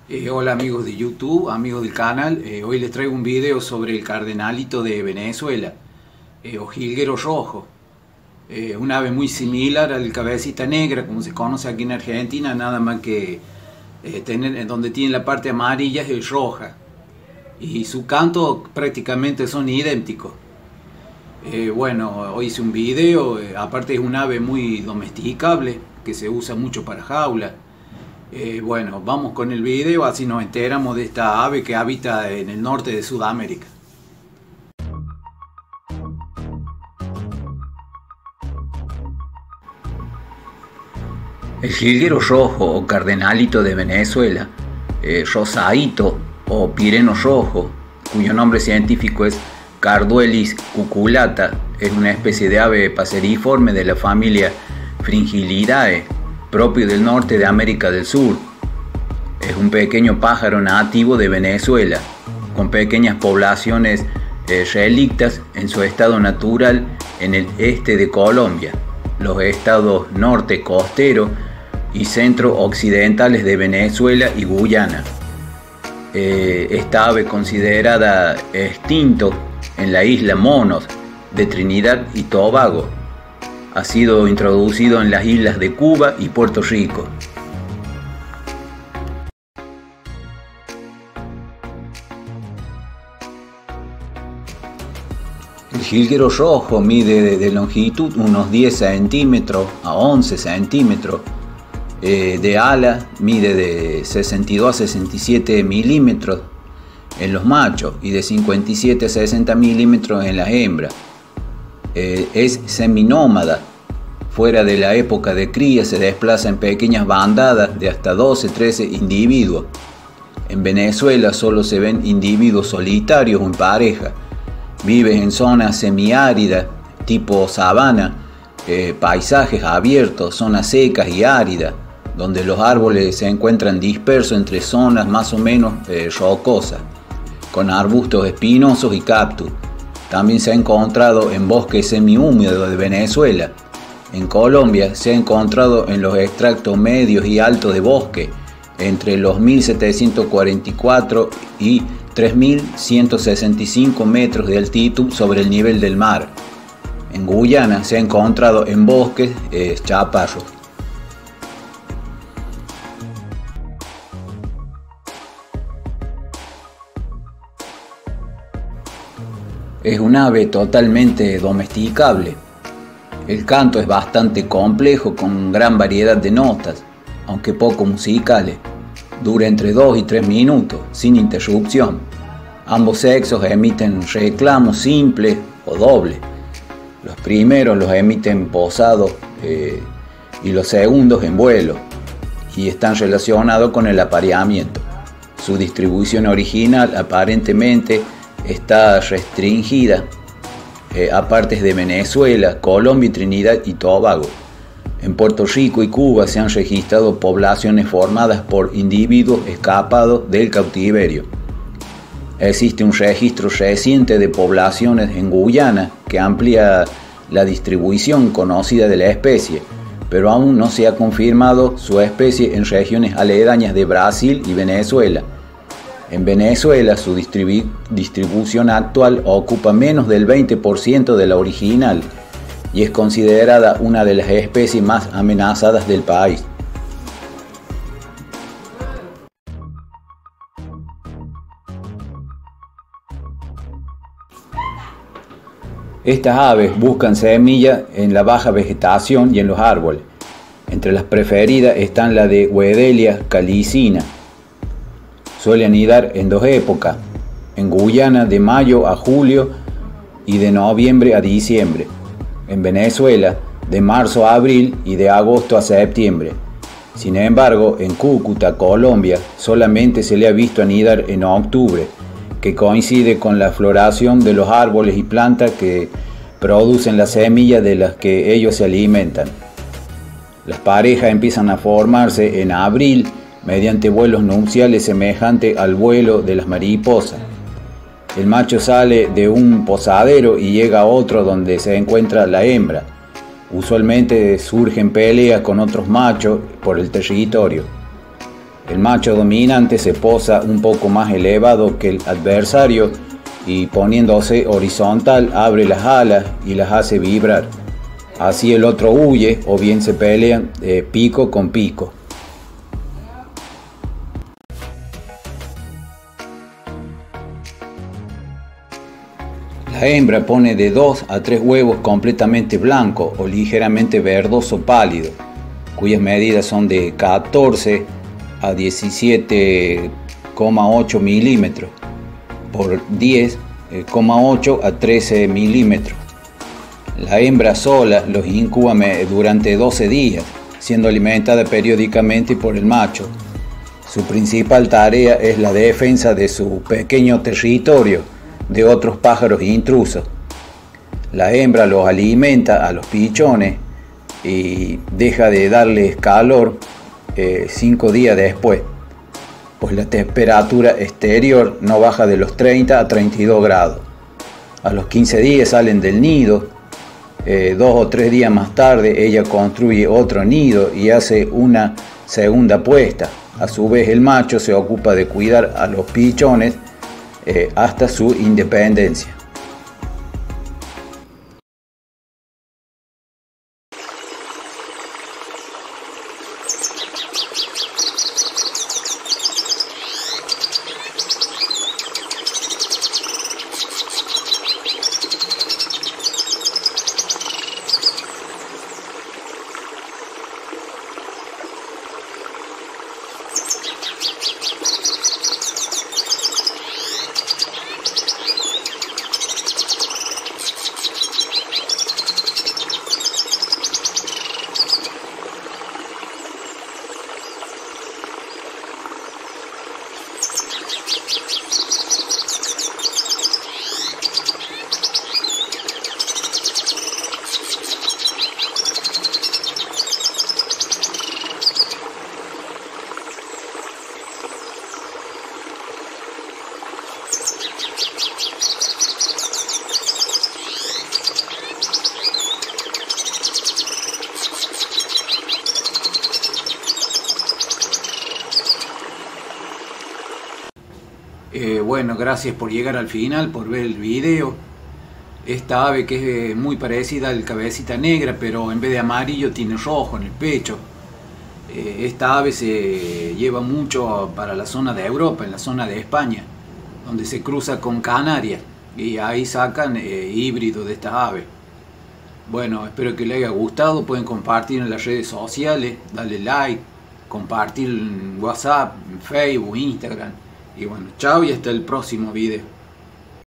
Hola amigos de YouTube, amigos del canal. Hoy les traigo un video sobre el cardenalito de Venezuela, o jilguero rojo. Un ave muy similar al cabecita negra, como se conoce aquí en Argentina, nada más que donde tiene la parte amarilla es roja. Y su canto prácticamente son idénticos. Bueno, hoy hice un video, aparte es un ave muy domesticable, que se usa mucho para jaula. Bueno, vamos con el video, así nos enteramos de esta ave que habita en el norte de Sudamérica. El jilguero rojo o cardenalito de Venezuela, rosadito o pireno rojo, cuyo nombre científico es Carduelis cuculata, es una especie de ave paseriforme de la familia Fringillidae, propio del norte de América del Sur. Es un pequeño pájaro nativo de Venezuela, con pequeñas poblaciones relictas en su estado natural en el este de Colombia, los estados norte costero y centro occidentales de Venezuela y Guyana. Esta ave considerada extinto en la isla Monos de Trinidad y Tobago. Ha sido introducido en las islas de Cuba y Puerto Rico. El jilguero rojo mide de longitud unos 10 centímetros a 11 centímetros. De ala mide de 62 a 67 milímetros en los machos y de 57 a 60 milímetros en las hembras. Es seminómada. Fuera de la época de cría se desplaza en pequeñas bandadas de hasta 12-13 individuos. En Venezuela solo se ven individuos solitarios o en pareja. Vive en zonas semiáridas tipo sabana, paisajes abiertos, zonas secas y áridas, donde los árboles se encuentran dispersos entre zonas más o menos rocosas, con arbustos espinosos y cactus. También se ha encontrado en bosques semihúmedos de Venezuela. En Colombia se ha encontrado en los extractos medios y altos de bosque, entre los 1744 y 3165 metros de altitud sobre el nivel del mar. En Guyana se ha encontrado en bosques chaparros. Es un ave totalmente domesticable. El canto es bastante complejo con gran variedad de notas, aunque poco musicales. Dura entre 2 y 3 minutos, sin interrupción. Ambos sexos emiten reclamos simples o dobles. Los primeros los emiten posados y los segundos en vuelo, y están relacionados con el apareamiento. Su distribución original aparentemente está restringida a partes de Venezuela, Colombia y Trinidad y Tobago. En Puerto Rico y Cuba se han registrado poblaciones formadas por individuos escapados del cautiverio. Existe un registro reciente de poblaciones en Guyana que amplía la distribución conocida de la especie, pero aún no se ha confirmado su especie en regiones aledañas de Brasil y Venezuela. En Venezuela, su distribución actual ocupa menos del 20% de la original y es considerada una de las especies más amenazadas del país. Estas aves buscan semillas en la baja vegetación y en los árboles. Entre las preferidas están la de Wedelia calicina. Suele anidar en 2 épocas, en Guyana de mayo a julio y de noviembre a diciembre. En Venezuela de marzo a abril y de agosto a septiembre. Sin embargo, en Cúcuta, Colombia, solamente se le ha visto anidar en octubre, que coincide con la floración de los árboles y plantas que producen las semillas de las que ellos se alimentan. Las parejas empiezan a formarse en abril mediante vuelos nupciales semejantes al vuelo de las mariposas. El macho sale de un posadero y llega a otro donde se encuentra la hembra. Usualmente surgen peleas con otros machos por el territorio. El macho dominante se posa un poco más elevado que el adversario y poniéndose horizontal abre las alas y las hace vibrar. Así el otro huye o bien se pelean pico con pico. La hembra pone de 2 a 3 huevos completamente blancos o ligeramente verdoso pálido, cuyas medidas son de 14 a 17,8 milímetros por 10,8 a 13 milímetros. La hembra sola los incuba durante 12 días, siendo alimentada periódicamente por el macho. Su principal tarea es la defensa de su pequeño territorio de otros pájaros intrusos. La hembra los alimenta a los pichones y deja de darles calor 5 días después, pues la temperatura exterior no baja de los 30 a 32 grados. A los 15 días salen del nido. 2 o 3 días más tarde ella construye otro nido y hace una segunda puesta. A su vez el macho se ocupa de cuidar a los pichones hasta su independencia. Bueno, gracias por llegar al final, por ver el video. Esta ave que es muy parecida al cabecita negra, pero en vez de amarillo tiene rojo en el pecho. Esta ave se lleva mucho para la zona de Europa, en la zona de España, donde se cruza con Canarias y ahí sacan híbridos de estas aves. Bueno, espero que les haya gustado. Pueden compartir en las redes sociales, darle like, compartir en WhatsApp, en Facebook, Instagram. Y bueno, chao y hasta el próximo video.